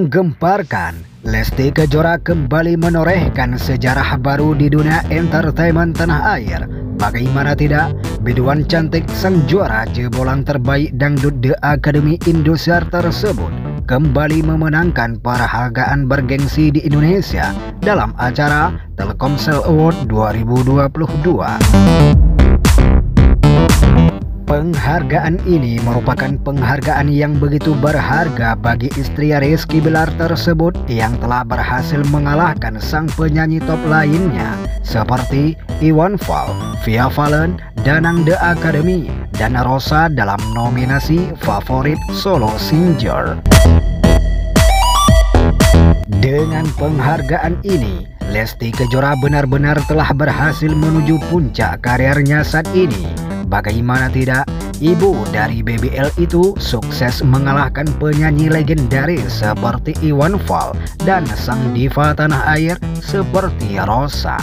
Menggemparkan, Lesti Kejora kembali menorehkan sejarah baru di dunia entertainment tanah air. Bagaimana tidak, biduan cantik sang juara jebolan terbaik dangdut The Academy Indosiar tersebut kembali memenangkan penghargaan bergengsi di Indonesia dalam acara Telkomsel Award 2022. Penghargaan ini merupakan penghargaan yang begitu berharga bagi istri Rizky Bilar tersebut yang telah berhasil mengalahkan sang penyanyi top lainnya seperti Iwan Fals, Via Valen, Danang The Academy, dan Rosa dalam nominasi Favorit Solo Singer. Dengan penghargaan ini, Lesti Kejora benar-benar telah berhasil menuju puncak karirnya saat ini. Bagaimana tidak, ibu dari BBL itu sukses mengalahkan penyanyi legendaris seperti Iwan Fals dan sang diva tanah air seperti Rosa.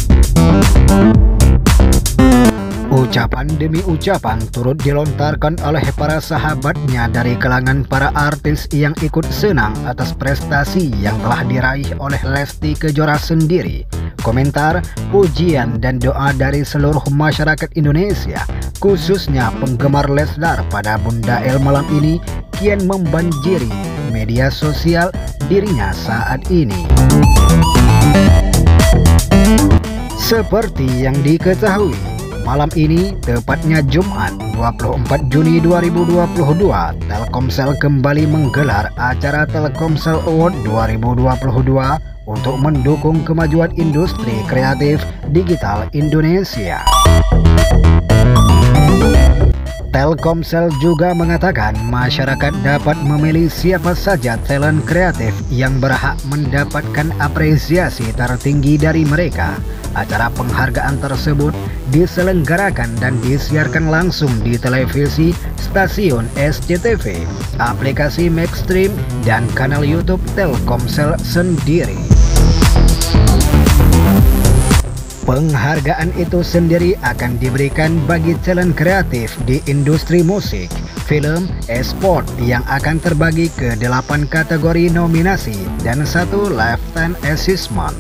Ucapan demi ucapan turut dilontarkan oleh para sahabatnya dari kalangan para artis yang ikut senang atas prestasi yang telah diraih oleh Lesti Kejora sendiri. Komentar, pujian, dan doa dari seluruh masyarakat Indonesia, khususnya penggemar Leslar pada Bunda El malam ini, kian membanjiri media sosial dirinya saat ini. Seperti yang diketahui, malam ini, tepatnya Jumat 24 Juni 2022, Telkomsel kembali menggelar acara Telkomsel Award 2022 untuk mendukung kemajuan industri kreatif digital Indonesia. Telkomsel juga mengatakan masyarakat dapat memilih siapa saja talent kreatif yang berhak mendapatkan apresiasi tertinggi dari mereka. Acara penghargaan tersebut diselenggarakan dan disiarkan langsung di televisi, stasiun SCTV, aplikasi Maxstream, dan kanal YouTube Telkomsel sendiri. Penghargaan itu sendiri akan diberikan bagi talent kreatif di industri musik, film, e-sport yang akan terbagi ke 8 kategori nominasi dan 1 lifetime achievement.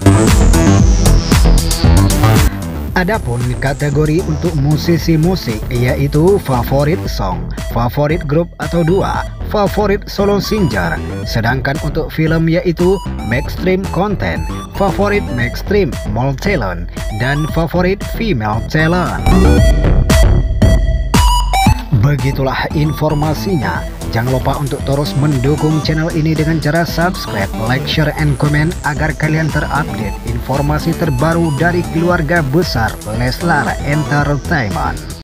Adapun kategori untuk musisi musik yaitu favorit song, favorit grup atau dua, favorit solo singer. Sedangkan untuk film yaitu Maxstream Content, favorit Maxstream Male Talent, dan favorit Female Talent. Begitulah informasinya. Jangan lupa untuk terus mendukung channel ini dengan cara subscribe, like, share, and comment agar kalian terupdate informasi terbaru dari keluarga besar Leslar Entertainment.